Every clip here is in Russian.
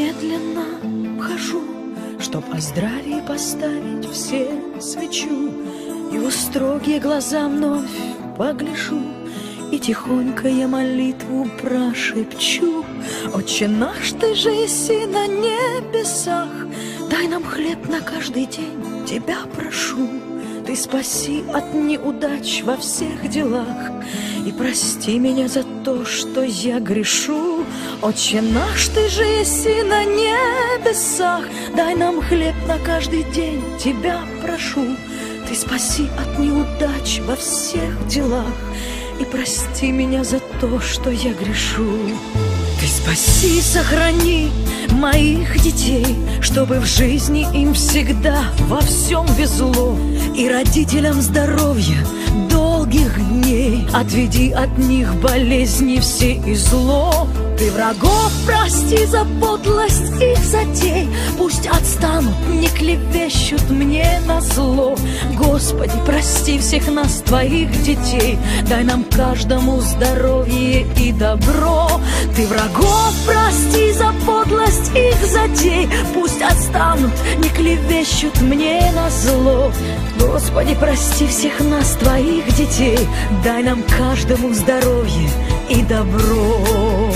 медленно хожу, чтоб о здравии поставить все свечу. Его строгие глаза вновь погляжу, и тихонько я молитву прошепчу. Отче наш, ты же еси на небесах, дай нам хлеб на каждый день, тебя прошу. Ты спаси от неудач во всех делах и прости меня за то, что я грешу. Отче наш, ты же еси на небесах, дай нам хлеб на каждый день, тебя прошу. Ты спаси от неудач во всех делах и прости меня за то, что я грешу. Ты спаси, сохрани моих детей, чтобы в жизни им всегда во всем везло, и родителям здоровья долгих дней. Отведи от них болезни все и зло. Ты врагов прости за подлость их затей, пусть отстанут, не клевещут мне на зло. Господи, прости всех нас, твоих детей, дай нам каждому здоровье и добро. Ты врагов прости за подлость их затей, пусть отстанут, не клевещут мне на зло. Господи, прости всех нас, твоих детей, дай нам каждому здоровье и добро.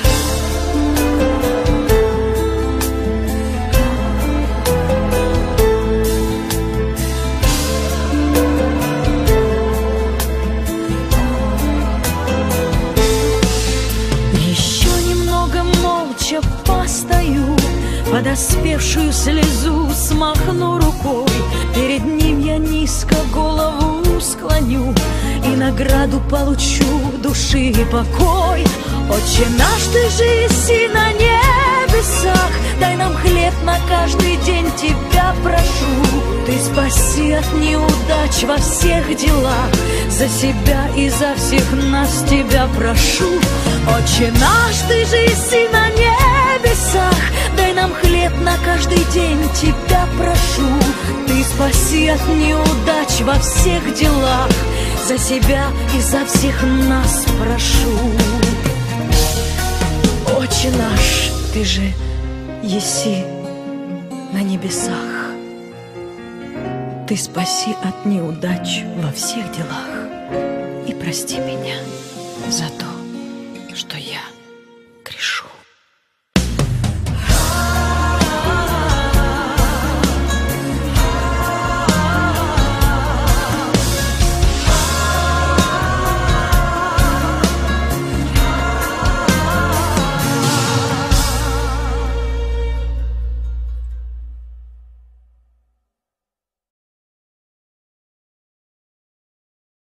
Еще немного молча постою, подоспевшую слезу смахну рукой. Перед ним я низко голову склоню и награду получу души и покой. Отче наш, ты же еси на небесах, дай нам хлеб на каждый день, тебя прошу. Ты спаси от неудач во всех делах, за себя и за всех нас тебя прошу. Отче наш, ты же еси на небесах, дай нам хлеб на каждый день, тебя прошу. Ты спаси от неудач во всех делах, за себя и за всех нас прошу. Отче наш, ты же еси на небесах, ты спаси от неудач во всех делах и прости меня за то, что я